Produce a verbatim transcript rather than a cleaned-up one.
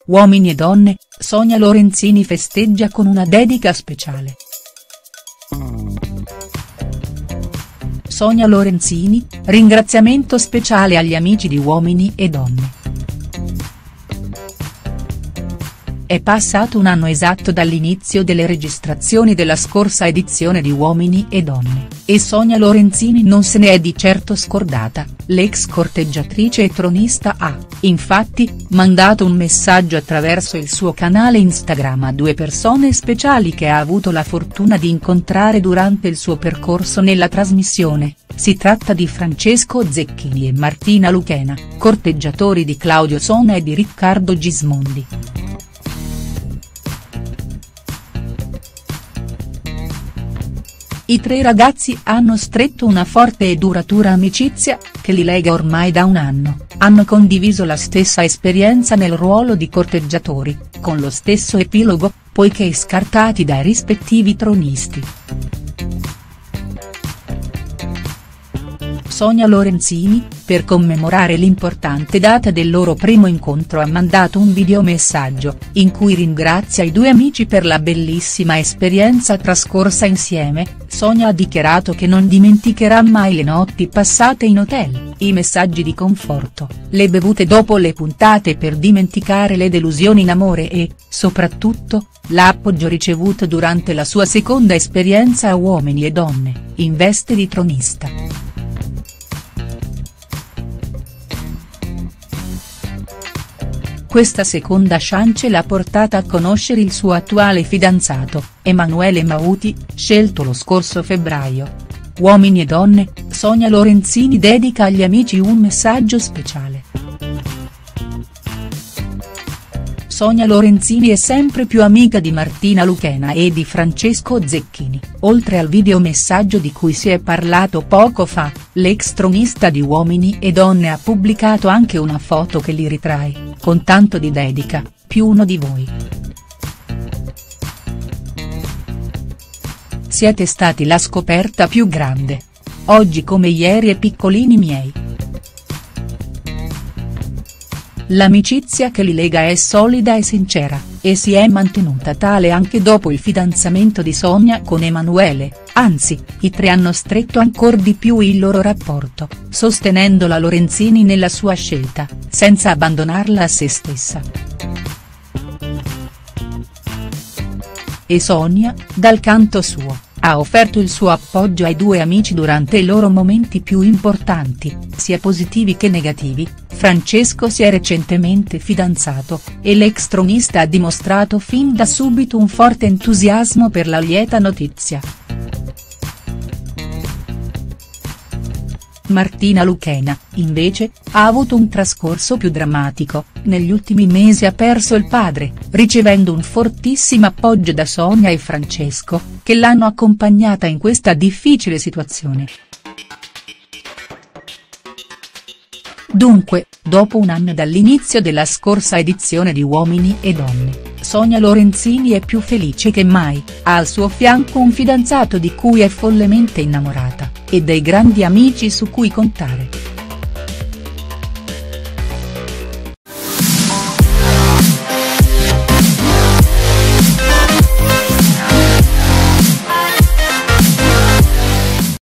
Uomini e donne, Sonia Lorenzini festeggia con una dedica speciale. Sonia Lorenzini, ringraziamento speciale agli amici di Uomini e Donne. È passato un anno esatto dall'inizio delle registrazioni della scorsa edizione di Uomini e Donne, e Sonia Lorenzini non se ne è di certo scordata. L'ex corteggiatrice e tronista ha, infatti, mandato un messaggio attraverso il suo canale Instagram a due persone speciali che ha avuto la fortuna di incontrare durante il suo percorso nella trasmissione. Si tratta di Francesco Zecchini e Martina Luchena, corteggiatori di Claudio Sonna e di Riccardo Gismondi. I tre ragazzi hanno stretto una forte e duratura amicizia, che li lega ormai da un anno, hanno condiviso la stessa esperienza nel ruolo di corteggiatori, con lo stesso epilogo, poiché scartati dai rispettivi tronisti. Sonia Lorenzini, per commemorare l'importante data del loro primo incontro ha mandato un videomessaggio, in cui ringrazia i due amici per la bellissima esperienza trascorsa insieme. Sonia ha dichiarato che non dimenticherà mai le notti passate in hotel, i messaggi di conforto, le bevute dopo le puntate per dimenticare le delusioni in amore e, soprattutto, l'appoggio ricevuto durante la sua seconda esperienza a Uomini e Donne, in veste di tronista. Questa seconda chance l'ha portata a conoscere il suo attuale fidanzato, Emanuele Mauti, scelto lo scorso febbraio. Uomini e Donne, Sonia Lorenzini dedica agli amici un messaggio speciale. Sonia Lorenzini è sempre più amica di Martina Luchena e di Francesco Zecchini. Oltre al videomessaggio di cui si è parlato poco fa, l'ex tronista di Uomini e Donne ha pubblicato anche una foto che li ritrae, con tanto di dedica, più uno di voi. Siete stati la scoperta più grande. Oggi come ieri e piccolini miei. L'amicizia che li lega è solida e sincera, e si è mantenuta tale anche dopo il fidanzamento di Sonia con Emanuele, anzi, i tre hanno stretto ancor di più il loro rapporto, sostenendo la Lorenzini nella sua scelta, senza abbandonarla a se stessa. E Sonia, dal canto suo, ha offerto il suo appoggio ai due amici durante i loro momenti più importanti, sia positivi che negativi. Francesco si è recentemente fidanzato, e l'ex tronista ha dimostrato fin da subito un forte entusiasmo per la lieta notizia. Martina Luchena, invece, ha avuto un trascorso più drammatico, negli ultimi mesi ha perso il padre, ricevendo un fortissimo appoggio da Sonia e Francesco, che l'hanno accompagnata in questa difficile situazione. Dunque, dopo un anno dall'inizio della scorsa edizione di Uomini e Donne, Sonia Lorenzini è più felice che mai, ha al suo fianco un fidanzato di cui è follemente innamorata, e dei grandi amici su cui contare.